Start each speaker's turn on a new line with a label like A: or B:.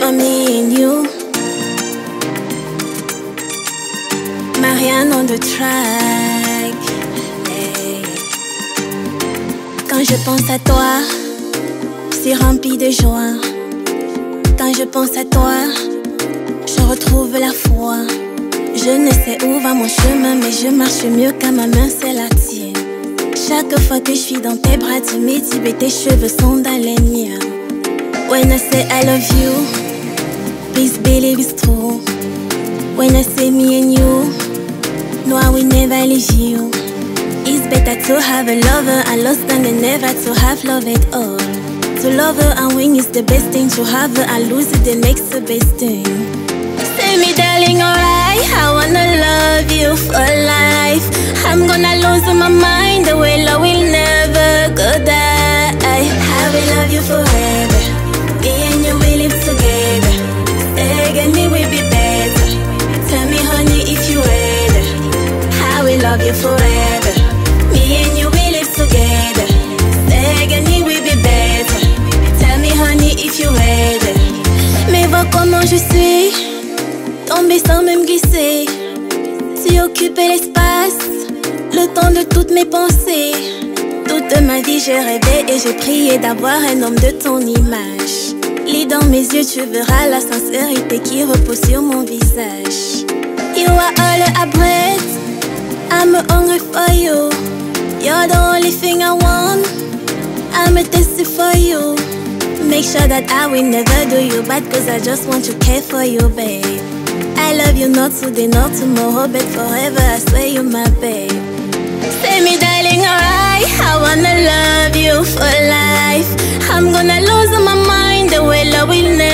A: about me and you. Marianne on the track. Hey. Quand je pense à toi, je suis remplie de joie. Quand je pense à toi, je retrouve la foi. Je ne sais où va mon chemin, mais je marche mieux quand ma main c'est la tienne. Chaque fois que je suis dans tes bras, tu me dis que tes cheveux sont dans les miens. When I say I love you, please believe it's true. When I say me and you, no, I will never leave you. It's better to have a lover and lost than never to have love at all. To love her and win is the best thing. To have her and lose it, the next the best thing. Say me darling, alright, I wanna love you for life. I'm gonna lose my mind, the way love will never go die. I will love you forever. Me and you will live together. Stay and me will be better. Tell me honey if you ready. I will love you forever. Me and you will live together. Stay and me will be better. Tell me honey if you ready. Mais vois comment je suis, tombée sans même glisser. Tu occupais l'espace, le temps de toutes mes pensées. Toute ma vie j'ai rêvé et j'ai prié d'avoir un homme de ton image. Lis dans mes yeux, tu verras la sincérité qui repose sur mon visage. You are all I breathe, I'm hungry for you. You're the only thing I want, I'm thirsty for you. Make sure that I will never do you bad, cause I just want to care for you, babe. I love you not today, not tomorrow, but forever, I swear you're my babe. Say me darling, alright, I wanna love you for life. I'm gonna lose my mind, the way love will never